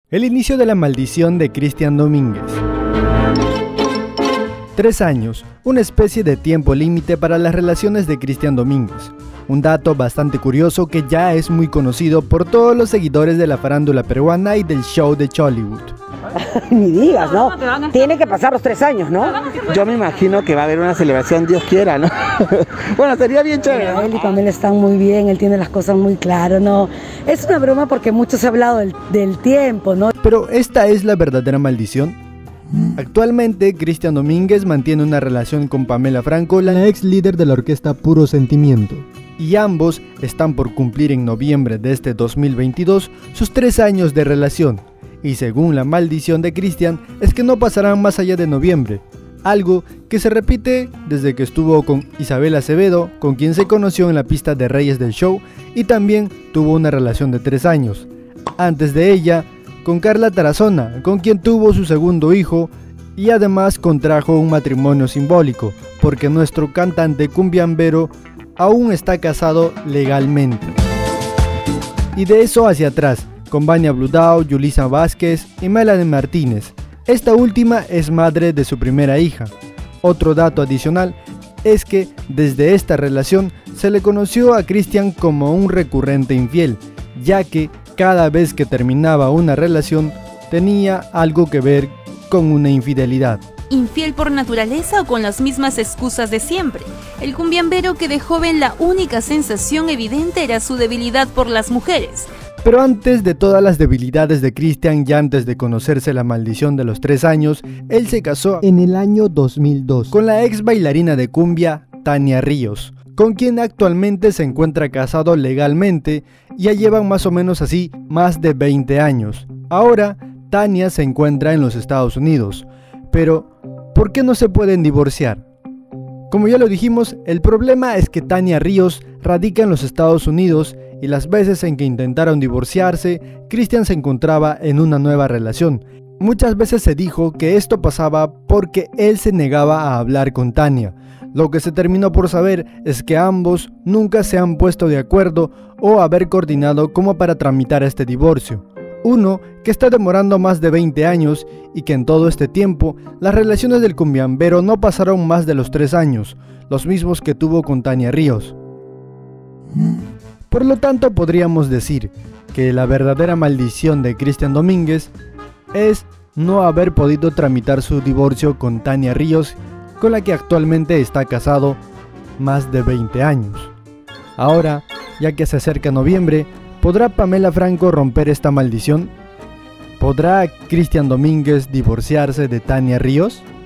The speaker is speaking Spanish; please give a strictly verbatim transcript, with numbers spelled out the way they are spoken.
El inicio de la maldición de Cristian Domínguez. Tres años, una especie de tiempo límite para las relaciones de Cristian Domínguez. Un dato bastante curioso que ya es muy conocido por todos los seguidores de la farándula peruana y del show de Chollywood. Ni digas, ¿no? Tiene que pasar los tres años, ¿no? Yo me imagino que va a haber una celebración, Dios quiera, ¿no? Bueno, sería bien chévere, ¿no? Él y Pamela están muy bien, él tiene las cosas muy claras, ¿no? Es una broma porque mucho se ha hablado del, del tiempo, ¿no? Pero ¿esta es la verdadera maldición? Actualmente, Cristian Domínguez mantiene una relación con Pamela Franco, la ex líder de la orquesta Puro Sentimiento. Y ambos están por cumplir en noviembre de este dos mil veintidós sus tres años de relación. Y según la maldición de Cristian, es que no pasarán más allá de noviembre, algo que se repite desde que estuvo con Isabel Acevedo, con quien se conoció en la pista de Reyes del Show, y también tuvo una relación de tres años. Antes de ella, con Carla Tarazona, con quien tuvo su segundo hijo, y además contrajo un matrimonio simbólico, porque nuestro cantante cumbiambero aún está casado legalmente. Y de eso hacia atrás, con Vania Bludau, Yulisa Vázquez y Melanie Martínez. Esta última es madre de su primera hija. Otro dato adicional es que desde esta relación se le conoció a Cristian como un recurrente infiel, ya que cada vez que terminaba una relación tenía algo que ver con una infidelidad. ¿Infiel por naturaleza o con las mismas excusas de siempre? El cumbiambero que de joven la única sensación evidente era su debilidad por las mujeres. Pero antes de todas las debilidades de Cristian y antes de conocerse la maldición de los tres años, él se casó en el año dos mil dos con la ex bailarina de cumbia Tania Ríos, con quien actualmente se encuentra casado legalmente y ya llevan más o menos así más de veinte años. Ahora, Tania se encuentra en los Estados Unidos, pero ¿por qué no se pueden divorciar? Como ya lo dijimos, el problema es que Tania Ríos radica en los Estados Unidos y las veces en que intentaron divorciarse, Cristian se encontraba en una nueva relación. Muchas veces se dijo que esto pasaba porque él se negaba a hablar con Tania. Lo que se terminó por saber es que ambos nunca se han puesto de acuerdo o haber coordinado como para tramitar este divorcio. Uno que está demorando más de veinte años y que en todo este tiempo las relaciones del cumbiambero no pasaron más de los tres años, los mismos que tuvo con Tania Ríos. Por lo tanto, podríamos decir que la verdadera maldición de Cristian Domínguez es no haber podido tramitar su divorcio con Tania Ríos, con la que actualmente está casado más de veinte años. Ahora, ya que se acerca noviembre, ¿podrá Pamela Franco romper esta maldición? ¿Podrá Cristian Domínguez divorciarse de Tania Ríos?